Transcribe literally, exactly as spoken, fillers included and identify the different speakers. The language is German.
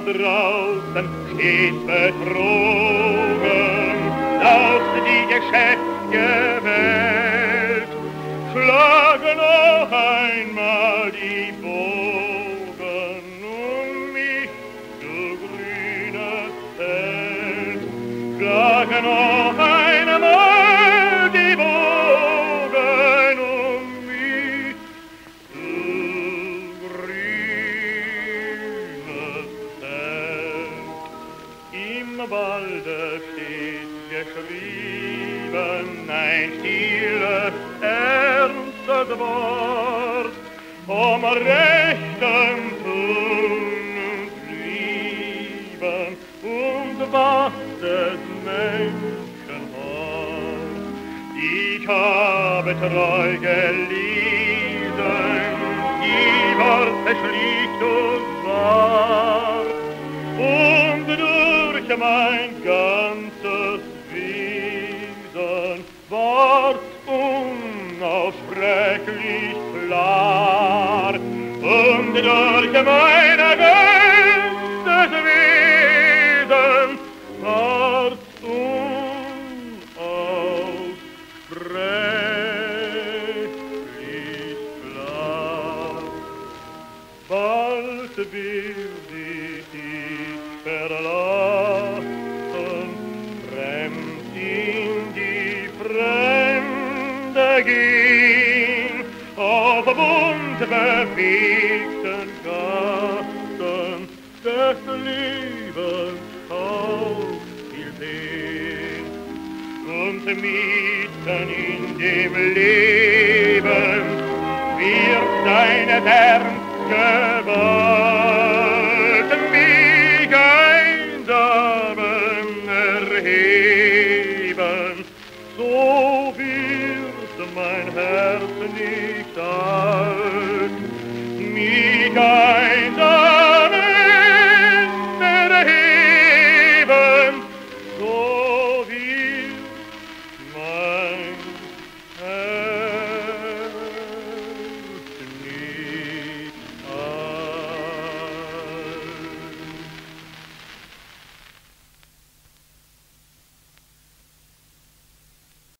Speaker 1: draußen steht betrogen, aus die geschäftige Welt. Schlage noch einmal die Bogen um mich, du grünes Feld. Schlage noch einmal die Bogen um mich, du grünes Feld. Im Walde steht geschrieben ein stilles, ernstes Wort vom rechten Tun und Lieben und was des Menschen Hort. Ich habe treu gelesen, die Worte schlicht und wahr, und durch mein ganzes Wesen ward unaussprechlich klar, und durch mein ganzes Wesen ward unaussprechlich klar. Bald wird ich dich verlassen, fremd in die Fremde gehen, auf bunt befegten Gassen des Lebens Schauspiel sehen. Und mitten in dem Leben wird deine Ernst